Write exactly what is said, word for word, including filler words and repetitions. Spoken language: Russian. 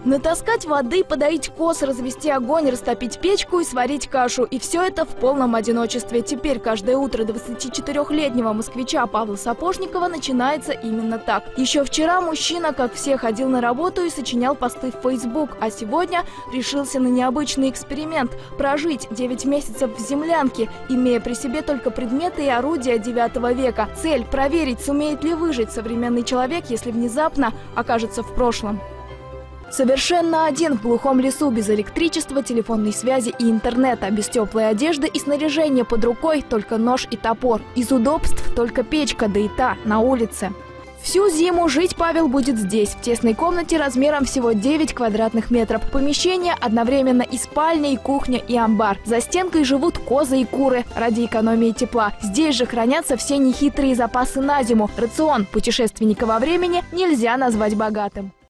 Натаскать воды, подоить коз, развести огонь, растопить печку и сварить кашу. И все это в полном одиночестве. Теперь каждое утро двадцатичетырёхлетнего москвича Павла Сапожникова начинается именно так. Еще вчера мужчина, как все, ходил на работу и сочинял посты в Facebook. А сегодня решился на необычный эксперимент – прожить девять месяцев в землянке, имея при себе только предметы и орудия девятого века. Цель – проверить, сумеет ли выжить современный человек, если внезапно окажется в прошлом. Совершенно один в глухом лесу, без электричества, телефонной связи и интернета, без теплой одежды и снаряжения под рукой, только нож и топор. Из удобств только печка, да и та на улице. Всю зиму жить Павел будет здесь, в тесной комнате размером всего девять квадратных метров. Помещение одновременно и спальня, и кухня, и амбар. За стенкой живут козы и куры ради экономии тепла. Здесь же хранятся все нехитрые запасы на зиму. Рацион путешественника во времени нельзя назвать богатым.